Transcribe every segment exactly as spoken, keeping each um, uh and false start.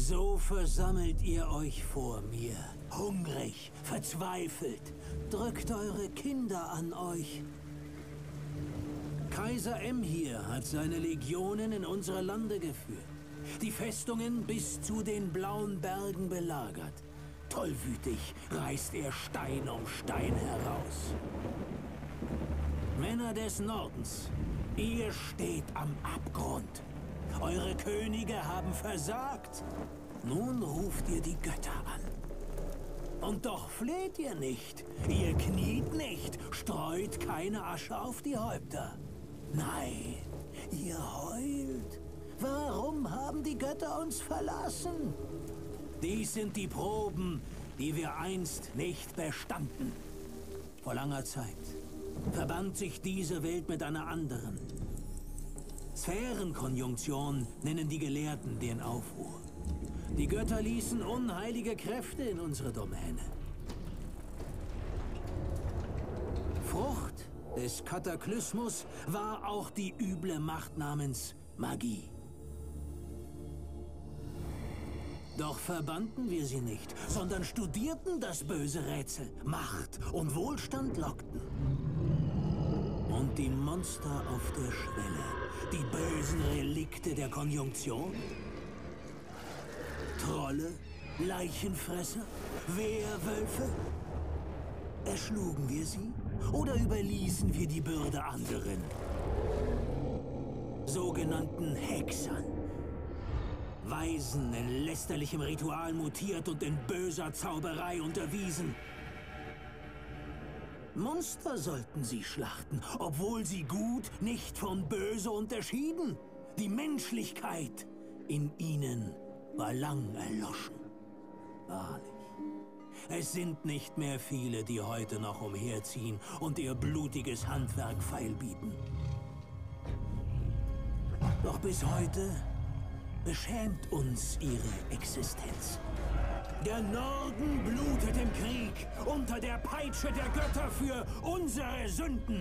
So versammelt ihr euch vor mir, hungrig, verzweifelt. Drückt eure Kinder an euch. Kaiser Emhyr hat seine Legionen in unsere Lande geführt. Die Festungen bis zu den blauen Bergen belagert. Tollwütig reißt er Stein um Stein heraus. Männer des Nordens, ihr steht am Abgrund. Eure Könige haben versagt. Nun ruft ihr die Götter an. Und doch fleht ihr nicht. Ihr kniet nicht, streut keine Asche auf die Häupter. Nein, ihr heult. Warum haben die Götter uns verlassen? Dies sind die Proben, die wir einst nicht bestanden. Vor langer Zeit verband sich diese Welt mit einer anderen. Sphärenkonjunktion nennen die Gelehrten den Aufruhr. Die Götter ließen unheilige Kräfte in unsere Domäne. Frucht des Kataklysmus war auch die üble Macht namens Magie. Doch verbannten wir sie nicht, sondern studierten das böse Rätsel. Macht und Wohlstand lockten. Und die Monster auf der Schwelle, die bösen Relikte der Konjunktion? Trolle, Leichenfresser, Wehrwölfe? Erschlugen wir sie oder überließen wir die Bürde anderen? Sogenannten Hexern. Weisen in lästerlichem Ritual mutiert und in böser Zauberei unterwiesen. Monster sollten sie schlachten, obwohl sie gut nicht von böse unterschieden. Die Menschlichkeit in ihnen war lang erloschen. Wahrlich, es sind nicht mehr viele, die heute noch umherziehen und ihr blutiges Handwerk feilbieten. Doch bis heute beschämt uns ihre Existenz. Der Norden blutet im Krieg unter der Peitsche der Götter für unsere Sünden.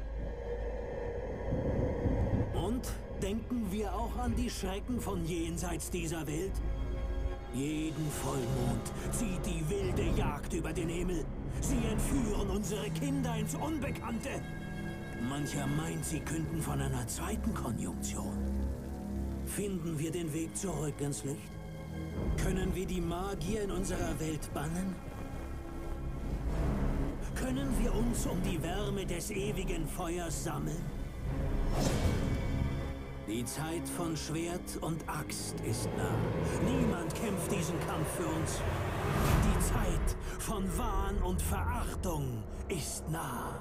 Und denken wir auch an die Schrecken von jenseits dieser Welt? Jeden Vollmond zieht die wilde Jagd über den Himmel. Sie entführen unsere Kinder ins Unbekannte. Mancher meint, sie künden von einer zweiten Konjunktion. Finden wir den Weg zurück ins Licht? Können wir die Magier in unserer Welt bannen? Können wir uns um die Wärme des ewigen Feuers sammeln? Die Zeit von Schwert und Axt ist nah. Niemand kämpft diesen Kampf für uns. Die Zeit von Wahn und Verachtung ist nah.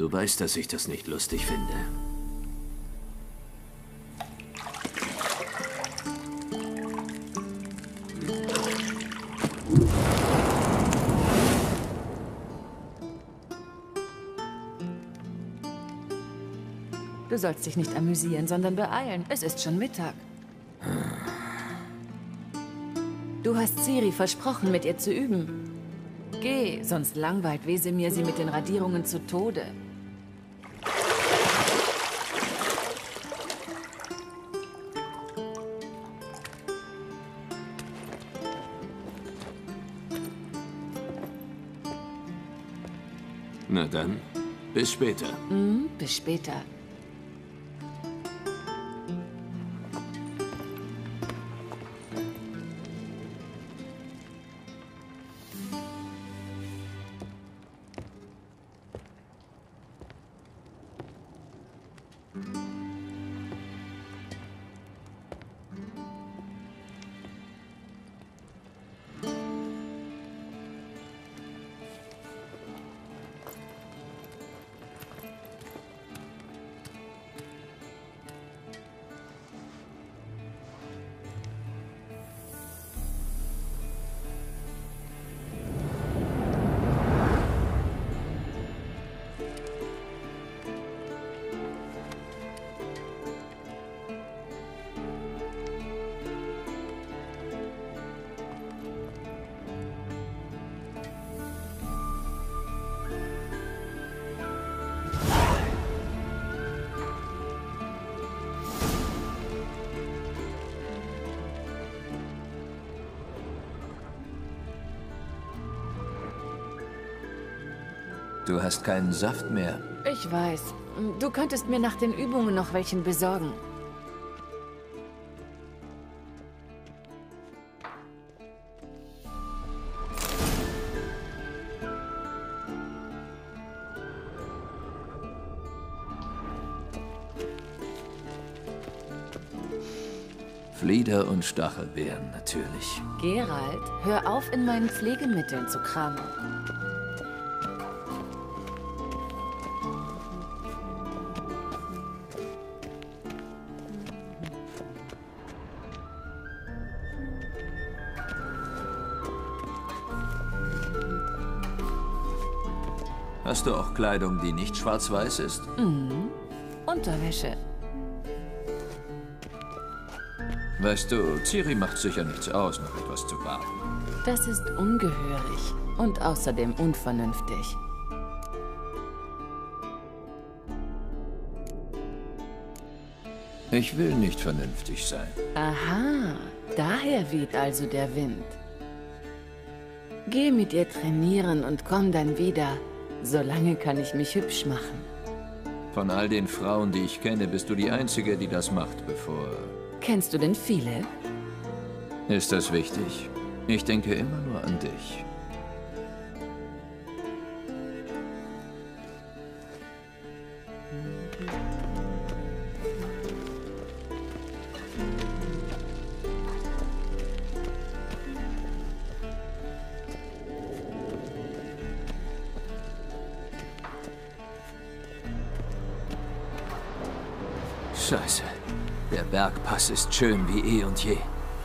Du weißt, dass ich das nicht lustig finde. Du sollst dich nicht amüsieren, sondern beeilen. Es ist schon Mittag. Du hast Ciri versprochen, mit ihr zu üben. Geh, sonst langweilt Wesemir sie mit den Radierungen zu Tode. Na dann, bis später. Mhm, bis später. Du hast keinen Saft mehr. Ich weiß. Du könntest mir nach den Übungen noch welchen besorgen. Flieder und Stachelbeeren, natürlich. Geralt, hör auf, in meinen Pflegemitteln zu kramen. Hast du auch Kleidung, die nicht schwarz-weiß ist? Mhm. Unterwäsche. Weißt du, Ciri macht sicher nichts aus, noch etwas zu warten. Das ist ungehörig und außerdem unvernünftig. Ich will nicht vernünftig sein. Aha, daher weht also der Wind. Geh mit ihr trainieren und komm dann wieder. Solange kann ich mich hübsch machen. Von all den Frauen, die ich kenne, bist du die Einzige, die das macht, bevor... Kennst du denn viele? Ist das wichtig? Ich denke immer nur an dich. Scheiße. Der Bergpass ist schön wie eh und je.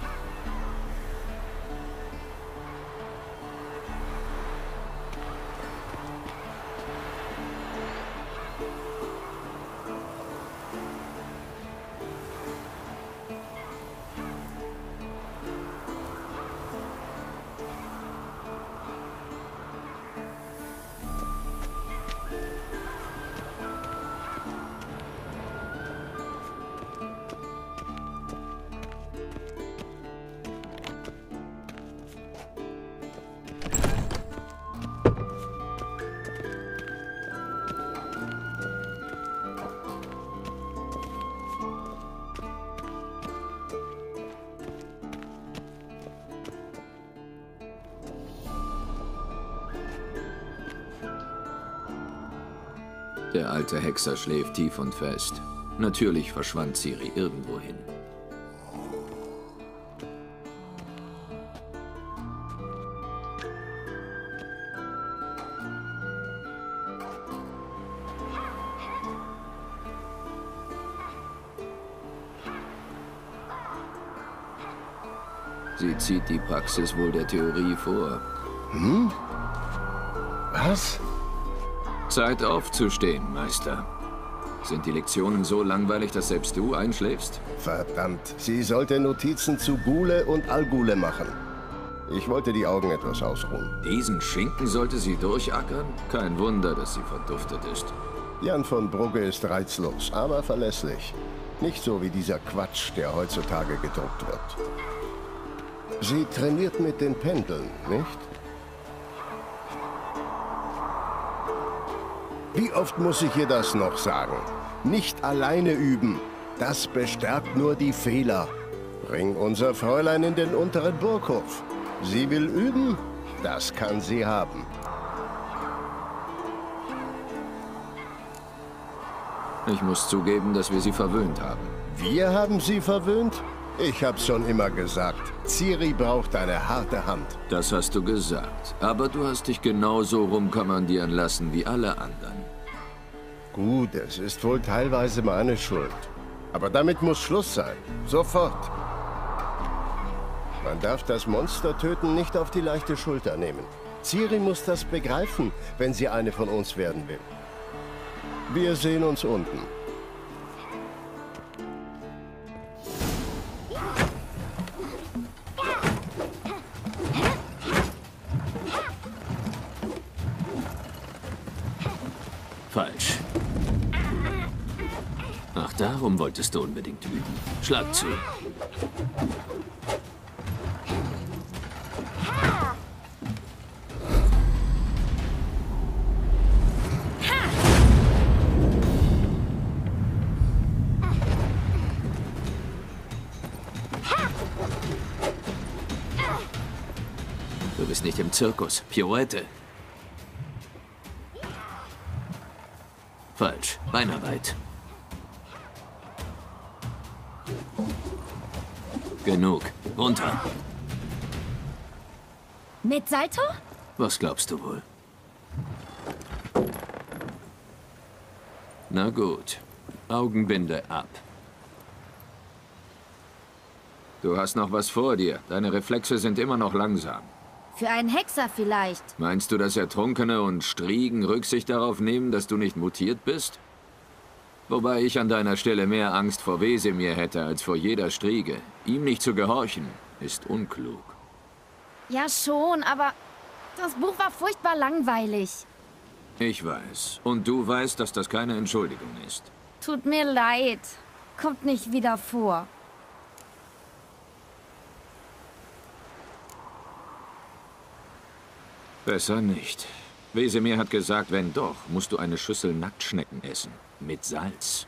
Der alte Hexer schläft tief und fest. Natürlich verschwand Ciri irgendwohin. Sie zieht die Praxis wohl der Theorie vor. Hm? Was? Zeit aufzustehen, Meister. Sind die Lektionen so langweilig, dass selbst du einschläfst? Verdammt, sie sollte Notizen zu Ghule und Al-Ghule machen. Ich wollte die Augen etwas ausruhen. Diesen Schinken sollte sie durchackern? Kein Wunder, dass sie verduftet ist. Jan von Brugge ist reizlos, aber verlässlich. Nicht so wie dieser Quatsch, der heutzutage gedruckt wird. Sie trainiert mit den Pendeln, nicht? Wie oft muss ich ihr das noch sagen? Nicht alleine üben. Das bestärkt nur die Fehler. Bring unser Fräulein in den unteren Burghof. Sie will üben? Das kann sie haben. Ich muss zugeben, dass wir sie verwöhnt haben. Wir haben sie verwöhnt? Ich hab's schon immer gesagt. Ciri braucht eine harte Hand. Das hast du gesagt. Aber du hast dich genauso rumkommandieren lassen wie alle anderen. Gut, es ist wohl teilweise meine Schuld. Aber damit muss Schluss sein. Sofort. Man darf das Monster-Töten nicht auf die leichte Schulter nehmen. Ciri muss das begreifen, wenn sie eine von uns werden will. Wir sehen uns unten. Falsch. Ach, darum wolltest du unbedingt üben. Schlag zu. Du bist nicht im Zirkus. Pirouette. Falsch. Beinarbeit. Genug. Runter. Mit Salto? Was glaubst du wohl? Na gut. Augenbinde ab. Du hast noch was vor dir. Deine Reflexe sind immer noch langsam. Für einen Hexer vielleicht. Meinst du, dass Ertrunkene und Striegen Rücksicht darauf nehmen, dass du nicht mutiert bist? Wobei ich an deiner Stelle mehr Angst vor Wesemir hätte als vor jeder Striege. Ihm nicht zu gehorchen, ist unklug. Ja schon, aber das Buch war furchtbar langweilig. Ich weiß. Und du weißt, dass das keine Entschuldigung ist. Tut mir leid. Kommt nicht wieder vor. Besser nicht. Wesemir hat gesagt, wenn doch, musst du eine Schüssel Nacktschnecken essen. Mit Salz.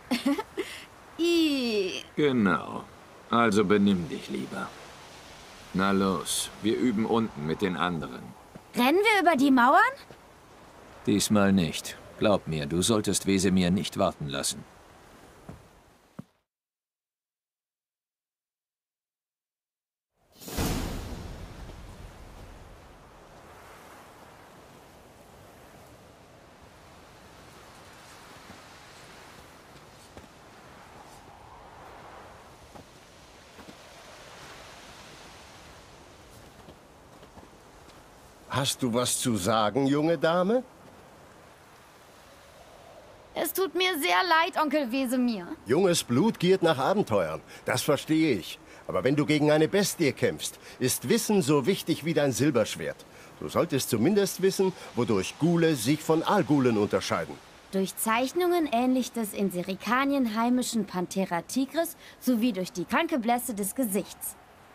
Ih. Genau. Also benimm dich lieber. Na los, wir üben unten mit den anderen. Rennen wir über die Mauern? Diesmal nicht. Glaub mir, du solltest Wesemir nicht warten lassen. Hast du was zu sagen, junge Dame? Es tut mir sehr leid, Onkel Wesemir. Junges Blut giert nach Abenteuern. Das verstehe ich. Aber wenn du gegen eine Bestie kämpfst, ist Wissen so wichtig wie dein Silberschwert. Du solltest zumindest wissen, wodurch Ghule sich von Al-Ghulen unterscheiden. Durch Zeichnungen ähnlich des in Serikanien heimischen Panthera tigris sowie durch die kranke Blässe des Gesichts.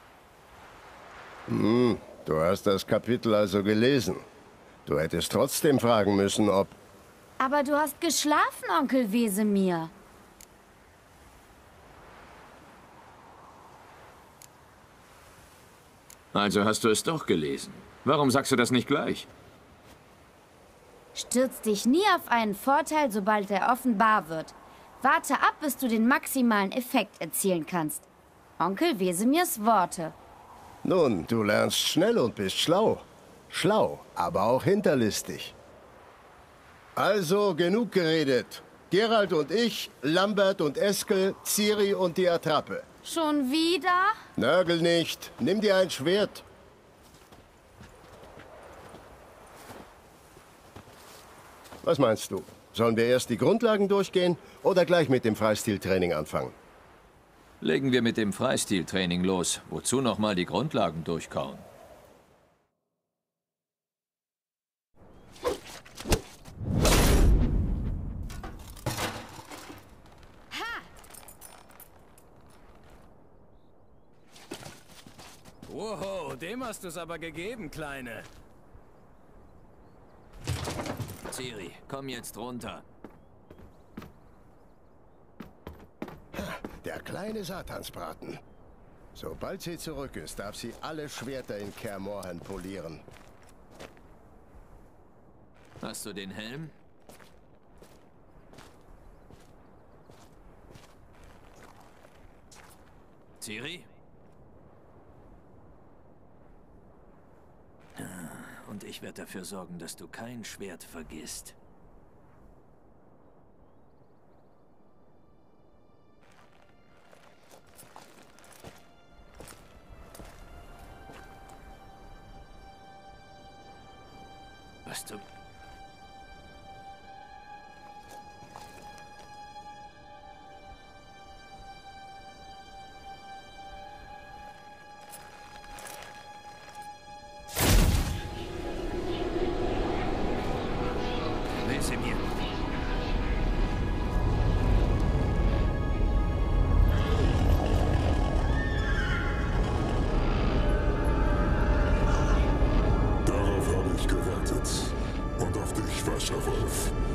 Hm, du hast das Kapitel also gelesen. Du hättest trotzdem fragen müssen, ob... Aber du hast geschlafen, Onkel Wesemir. Also hast du es doch gelesen. Warum sagst du das nicht gleich? Stürz dich nie auf einen Vorteil, sobald er offenbar wird. Warte ab, bis du den maximalen Effekt erzielen kannst. Onkel Wesemirs Worte. Nun, du lernst schnell und bist schlau. Schlau, aber auch hinterlistig. Also, genug geredet. Geralt und ich, Lambert und Eskel, Ciri und die Attrappe. Schon wieder? Nörgel nicht. Nimm dir ein Schwert. Was meinst du? Sollen wir erst die Grundlagen durchgehen oder gleich mit dem Freistiltraining anfangen? Legen wir mit dem Freistiltraining los. Wozu nochmal die Grundlagen durchkauen? Wow, dem hast du's aber gegeben, Kleine. Ciri, komm jetzt runter. Der kleine Satansbraten. Sobald sie zurück ist, darf sie alle Schwerter in Kaer Morhen polieren. Hast du den Helm? Ciri? Und ich werde dafür sorgen, dass du kein Schwert vergisst. Was du... Wesemir. Darauf habe ich gewartet. Und auf dich, Wasserwolf.